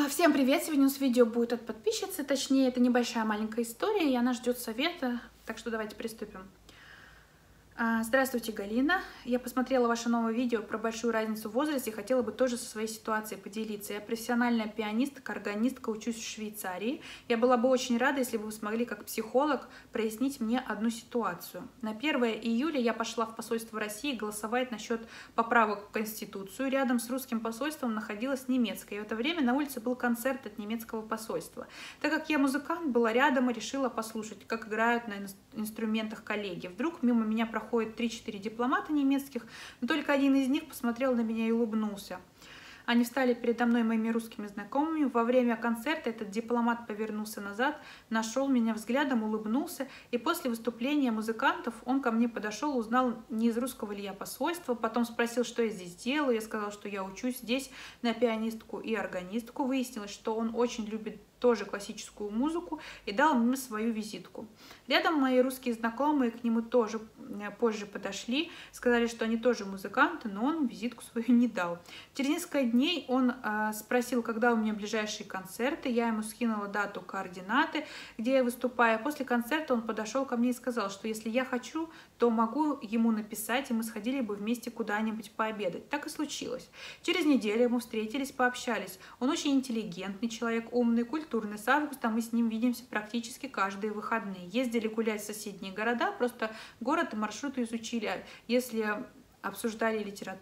Всем привет! Сегодня у нас видео будет от подписчицы, точнее, это небольшая маленькая история, и она ждет совета, так что давайте приступим. Здравствуйте, Галина. Я посмотрела ваше новое видео про большую разницу в возрасте и хотела бы тоже со своей ситуацией поделиться. Я профессиональная пианистка, органистка, учусь в Швейцарии. Я была бы очень рада, если бы вы смогли как психолог прояснить мне одну ситуацию. На 1 июля я пошла в посольство России голосовать насчет поправок в Конституцию. Рядом с русским посольством находилась немецкая. И в это время на улице был концерт от немецкого посольства. Так как я музыкант, была рядом и решила послушать, как играют на инструментах коллеги. Вдруг мимо меня проходит 3-4 дипломата немецких, но только один из них посмотрел на меня и улыбнулся. Они встали передо мной моими русскими знакомыми. Во время концерта этот дипломат повернулся назад, нашел меня взглядом, улыбнулся, и после выступления музыкантов он ко мне подошел, узнал, не из русского ли я посольства, потом спросил, что я здесь делаю. Я сказала, что я учусь здесь на пианистку и органистку. Выяснилось, что он очень любит тоже классическую музыку, и дал мне свою визитку. Рядом мои русские знакомые к нему тоже позже подошли, сказали, что они тоже музыканты, но он визитку свою не дал. Через несколько дней он спросил, когда у меня ближайшие концерты, я ему скинула дату, координаты, где я выступаю. После концерта он подошел ко мне и сказал, что если я хочу, то могу ему написать, и мы сходили бы вместе куда-нибудь пообедать. Так и случилось. Через неделю мы встретились, пообщались. Он очень интеллигентный человек, умный, культурный. С августа мы с ним видимся практически каждые выходные. Ездили гулять в соседние города, просто город и маршруты изучили. Если обсуждали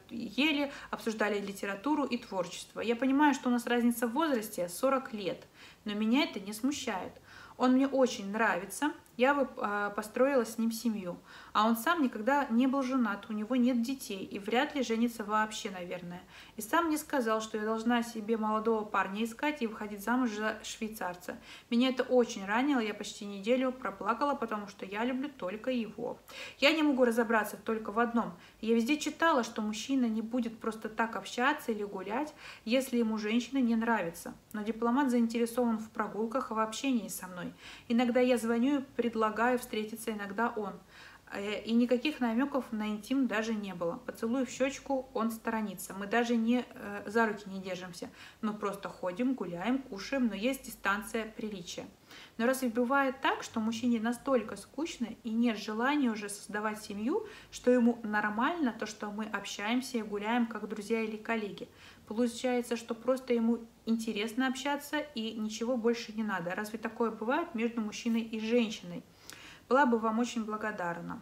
литературу и творчество. Я понимаю, что у нас разница в возрасте 40 лет, но меня это не смущает. Он мне очень нравится, я бы построила с ним семью. А он сам никогда не был женат, у него нет детей и вряд ли женится вообще, наверное. И сам мне сказал, что я должна себе молодого парня искать и выходить замуж за швейцарца. Меня это очень ранило, я почти неделю проплакала, потому что я люблю только его. Я не могу разобраться только в одном. Я везде читала, что мужчина не будет просто так общаться или гулять, если ему женщина не нравится. Но дипломат заинтересован в прогулках и в общении со мной. Иногда я звоню и предлагаю встретиться, иногда он. И никаких намеков на интим даже не было. Поцелуй в щечку, он сторонится. Мы даже за руки не держимся. Мы просто ходим, гуляем, кушаем, но есть дистанция приличия. Но разве бывает так, что мужчине настолько скучно и нет желания уже создавать семью, что ему нормально то, что мы общаемся и гуляем как друзья или коллеги? Получается, что просто ему интересно общаться и ничего больше не надо. Разве такое бывает между мужчиной и женщиной? Была бы вам очень благодарна.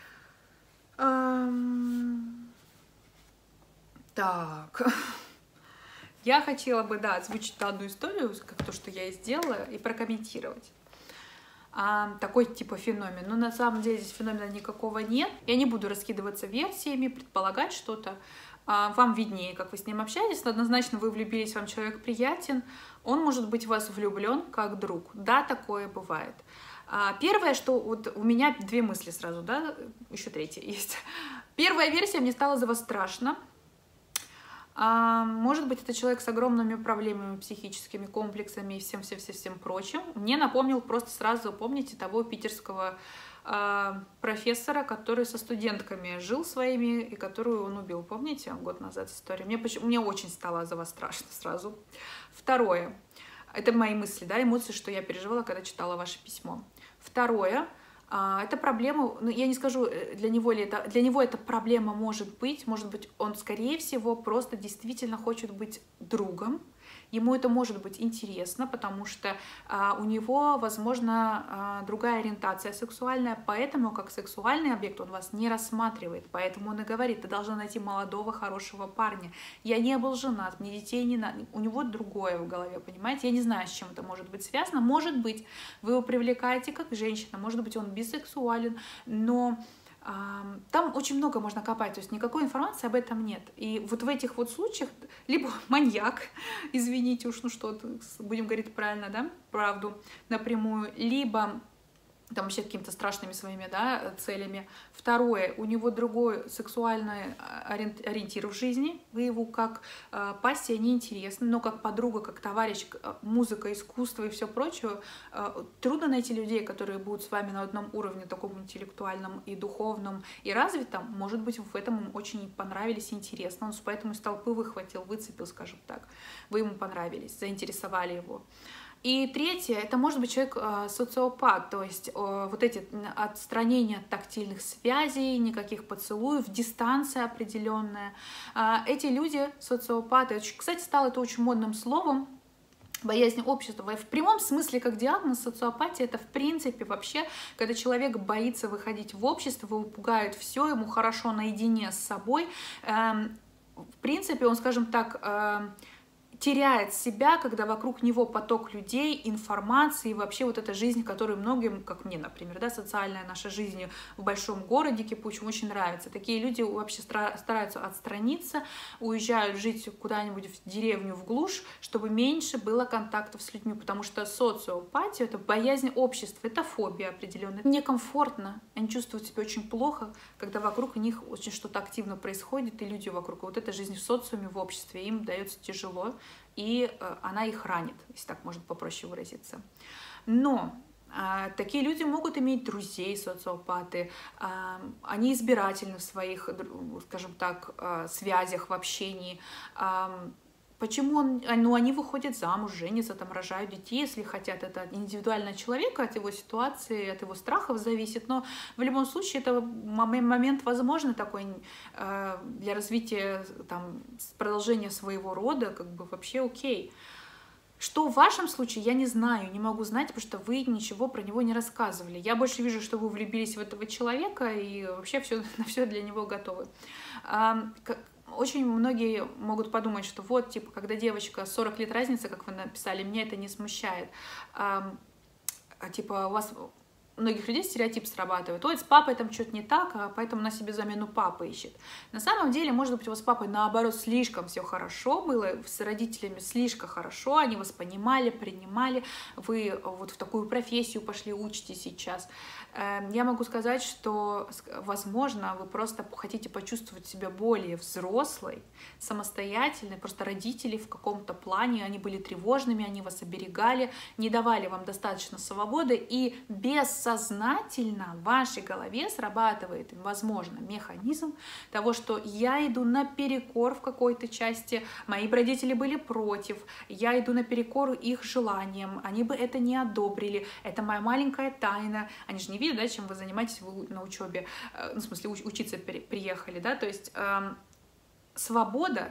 Так, я хотела бы, озвучить одну историю, как то, что я и сделала, и прокомментировать. Такой типа феномен. Но на самом деле здесь феномена никакого нет. Я не буду раскидываться версиями, предполагать что-то. Вам виднее, как вы с ним общаетесь. Однозначно вы влюбились, вам человек приятен. Он может быть в вас влюблен как друг. Да, такое бывает. Первое, что вот у меня две мысли сразу, еще третья есть. Первая версия, мне стало за вас страшно. Может быть, это человек с огромными проблемами, психическими комплексами и всем прочим. Мне напомнил просто сразу, помните, того питерского профессора, который со студентками жил своими и которую он убил. Помните, год назад история? Мне очень стало за вас страшно сразу. Второе. Это мои мысли, эмоции, что я переживала, когда читала ваше письмо. Второе. Это проблема, я не скажу, для него эта проблема может быть он, скорее всего, просто действительно хочет быть другом. Ему это может быть интересно, потому что у него, возможно, другая ориентация сексуальная, поэтому как сексуальный объект он вас не рассматривает. Поэтому он и говорит, ты должна найти молодого, хорошего парня. Я не был женат, мне детей не надо. У него другое в голове, понимаете? Я не знаю, с чем это может быть связано. Может быть, вы его привлекаете как женщина, может быть, он бисексуален, но там очень много можно копать, то есть никакой информации об этом нет. И вот в этих вот случаях либо маньяк, извините уж, что будем говорить правильно, правду напрямую, либо там вообще какими-то страшными своими, да, целями. Второе, у него другой сексуальный ориентир в жизни, вы его как пассия неинтересны, но как подруга, как товарищ, музыка, искусство и все прочее, трудно найти людей, которые будут с вами на одном уровне, таком интеллектуальном и духовном и развитом. Может быть, в этом им очень понравились и интересно, он поэтому из толпы выхватил, выцепил, скажем так. Вы ему понравились, заинтересовали его. И третье, это может быть человек социопат, то есть вот эти отстранения от тактильных связей, никаких поцелуев, дистанция определенная. Эти люди, социопаты, кстати, стало это очень модным словом, боязнь общества. В прямом смысле, как диагноз, социопатия — это в принципе вообще, когда человек боится выходить в общество, его пугает все, ему хорошо наедине с собой. В принципе, он, скажем так, теряет себя, когда вокруг него поток людей, информации, и вообще вот эта жизнь, которую многим, как мне, например, да, социальная наша жизнь в большом городе кипучем очень нравится. Такие люди вообще стараются отстраниться, уезжают жить куда-нибудь в деревню, в глушь, чтобы меньше было контактов с людьми, потому что социопатия — это боязнь общества, это фобия определенная. Некомфортно, они чувствуют себя очень плохо, когда вокруг них очень что-то активно происходит, и люди вокруг. Вот эта жизнь в социуме, в обществе, им дается тяжело, и она их ранит, если так можно попроще выразиться. Но такие люди могут иметь друзей, социопаты, они избирательны в своих, скажем так, связях, в общении. Почему они выходят замуж, женятся, там, рожают детей, если хотят. Это индивидуально человека, от его ситуации, от его страхов зависит. Но в любом случае это момент возможный такой для развития, там, продолжения своего рода, как бы вообще окей. Что в вашем случае, я не знаю, не могу знать, потому что вы ничего про него не рассказывали. Я больше вижу, что вы влюбились в этого человека и вообще на все для него готовы. Очень многие могут подумать, что вот, типа, когда девочка 40 лет разница, как вы написали, меня это не смущает. Типа, у вас многих людей стереотип срабатывает. Ой, с папой там что-то не так, поэтому она себе замену папы ищет. На самом деле, может быть, у вас с папой, наоборот, слишком все хорошо было, с родителями слишком хорошо, они вас понимали, принимали, вы вот в такую профессию пошли, учитесь сейчас. Я могу сказать, что, возможно, вы просто хотите почувствовать себя более взрослой, самостоятельной, просто родители в каком-то плане, они были тревожными, они вас оберегали, не давали вам достаточно свободы, и бессознательно в вашей голове срабатывает, возможно, механизм того, что я иду наперекор в какой-то части, мои родители были против, я иду наперекор их желаниям, они бы это не одобрили, это моя маленькая тайна, они же не видят, да, чем вы занимаетесь на учебе, ну, в смысле, учиться приехали, да, то есть свобода,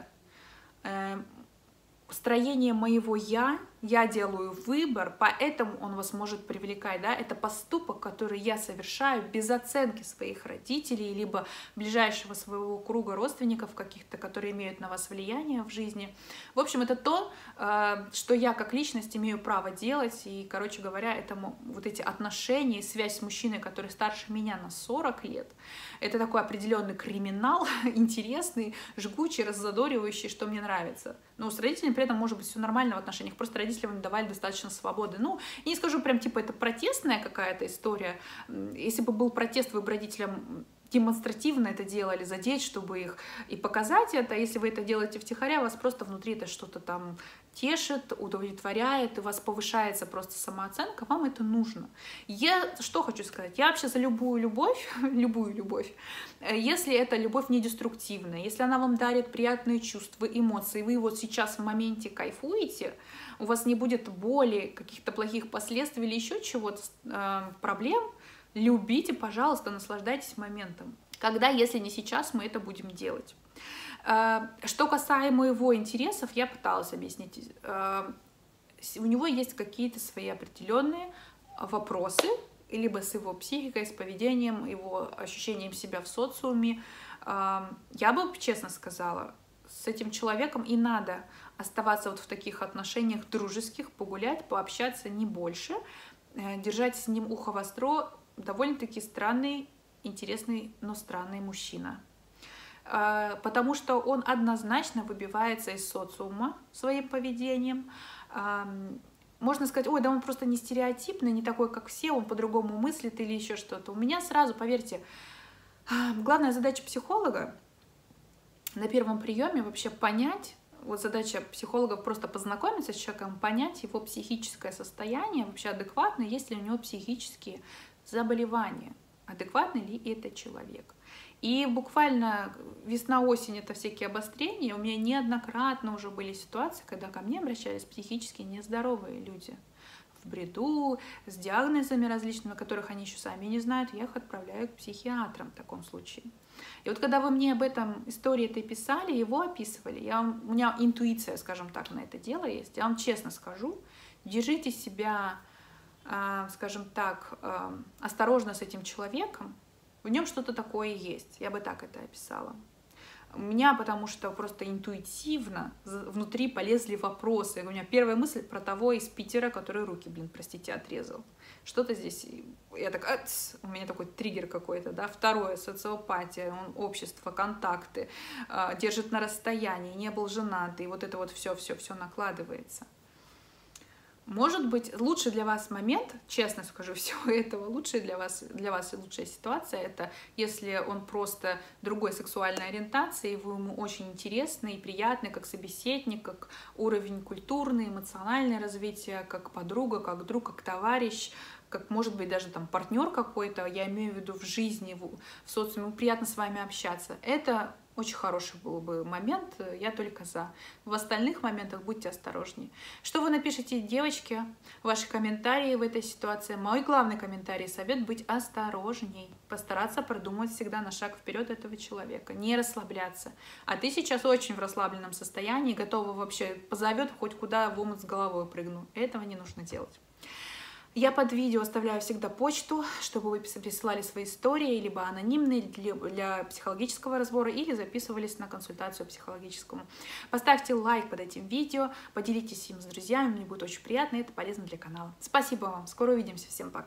строение моего я делаю выбор, поэтому он вас может привлекать, да, это поступок, который я совершаю без оценки своих родителей, либо ближайшего своего круга родственников каких-то, которые имеют на вас влияние в жизни. В общем, это то, что я как личность имею право делать, и, короче говоря, это вот эти отношения, связь с мужчиной, который старше меня на 40 лет, это такой определенный криминал, интересный, жгучий, раззадоривающий, что мне нравится. Но с родителями при этом может быть все нормально в отношениях, просто родители вам давали достаточно свободы. Ну, я не скажу прям, типа, это протестная какая-то история. Если бы был протест, вы бы родителям демонстративно это делали, задеть, чтобы их и показать это. Если вы это делаете втихаря, вас просто внутри это что-то там тешит, удовлетворяет, и у вас повышается просто самооценка, вам это нужно. Я что хочу сказать? Я вообще за любую любовь, любую любовь, если эта любовь не деструктивная, если она вам дарит приятные чувства, эмоции, вы вот сейчас в моменте кайфуете, у вас не будет боли, каких-то плохих последствий или еще чего-то, проблем, любите, пожалуйста, наслаждайтесь моментом. Когда, если не сейчас, мы это будем делать? Что касаемо его интересов, я пыталась объяснить. У него есть какие-то свои определенные вопросы, либо с его психикой, с поведением, его ощущением себя в социуме. Я бы честно сказала, с этим человеком и надо оставаться вот в таких отношениях дружеских, погулять, пообщаться, не больше, держать с ним ухо востро. Довольно-таки странный, интересный, но странный мужчина. Потому что он однозначно выбивается из социума своим поведением. можно сказать, ой, да он просто не стереотипный, не такой, как все, он по-другому мыслит или еще что-то. У меня сразу, поверьте, главная задача психолога на первом приеме вообще понять, вот задача психолога просто познакомиться с человеком, понять его психическое состояние, вообще адекватно, есть ли у него психические заболевания, адекватный ли это человек. И буквально весна-осень — это всякие обострения. У меня неоднократно уже были ситуации, когда ко мне обращались психически нездоровые люди в бреду, с диагнозами различными, которых они еще сами не знают. Я их отправляю к психиатрам в таком случае. И вот когда вы мне об этом истории этой писали, его описывали, у меня интуиция, скажем так, на это дело есть. Я вам честно скажу, держите себя, скажем так, осторожно с этим человеком. В нем что-то такое есть, я бы так это описала. У меня, потому что просто интуитивно внутри полезли вопросы. У меня первая мысль про того из Питера, который руки, простите, отрезал. Что-то здесь, я так, у меня такой триггер какой-то, да. Второе, социопатия, общество, контакты, держит на расстоянии, не был женат, и вот это вот все накладывается. Может быть, лучший для вас момент, честно скажу, всего этого, лучшая для вас и лучшая ситуация — это если он просто другой сексуальной ориентации, и вы ему очень интересны и приятны как собеседник, как уровень культурный, эмоциональное развитие, как подруга, как друг, как товарищ, как, может быть, даже там партнер какой-то, я имею в виду в жизни, в социуме, приятно с вами общаться. Это очень хороший был бы момент, я только за. В остальных моментах будьте осторожнее. Что вы напишите, девочки, ваши комментарии в этой ситуации? Мой главный комментарий — совет быть осторожней. Постараться продумать всегда на шаг вперед этого человека, не расслабляться. А ты сейчас очень в расслабленном состоянии, готова вообще, позовет хоть куда в омут с головой прыгну. Этого не нужно делать. Я под видео оставляю всегда почту, чтобы вы присылали свои истории, либо анонимные для психологического разбора, или записывались на консультацию психологическому. Поставьте лайк под этим видео, поделитесь им с друзьями, мне будет очень приятно, и это полезно для канала. Спасибо вам, скоро увидимся, всем пока!